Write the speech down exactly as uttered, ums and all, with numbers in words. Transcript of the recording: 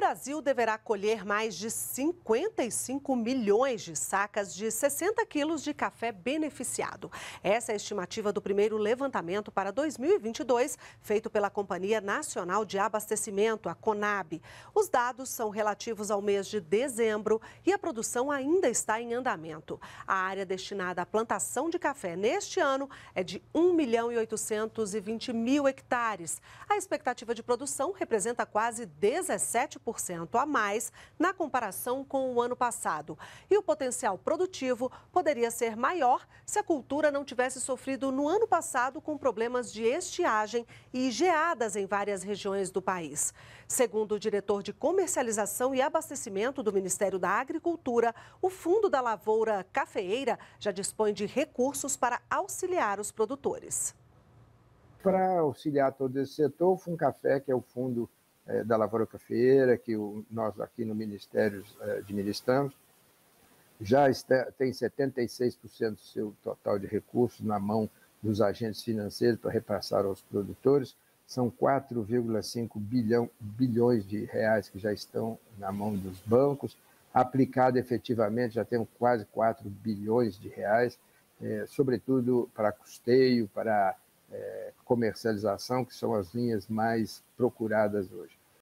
Brasil deverá colher mais de cinquenta e cinco milhões de sacas de sessenta quilos de café beneficiado. Essa é a estimativa do primeiro levantamento para dois mil e vinte e dois, feito pela Companhia Nacional de Abastecimento, a Conab. Os dados são relativos ao mês de dezembro e a produção ainda está em andamento. A área destinada à plantação de café neste ano é de um milhão e oitocentos e vinte mil hectares. A expectativa de produção representa quase dezessete por cento a mais na comparação com o ano passado. E o potencial produtivo poderia ser maior se a cultura não tivesse sofrido no ano passado com problemas de estiagem e geadas em várias regiões do país. Segundo o diretor de comercialização e abastecimento do Ministério da Agricultura, o Fundo da Lavoura Cafeeira já dispõe de recursos para auxiliar os produtores. Para auxiliar todo esse setor, o Funcafé, que é o fundo eh, da Lavoura Cafeeira, que o, nós aqui no Ministério eh, administramos, já está, tem setenta e seis por cento do seu total de recursos na mão dos agentes financeiros para repassar aos produtores. São quatro vírgula cinco bilhão, bilhões de reais que já estão na mão dos bancos. Aplicado efetivamente, já temos quase quatro bilhões de reais, eh, sobretudo para custeio, para É, comercialização, que são as linhas mais procuradas hoje.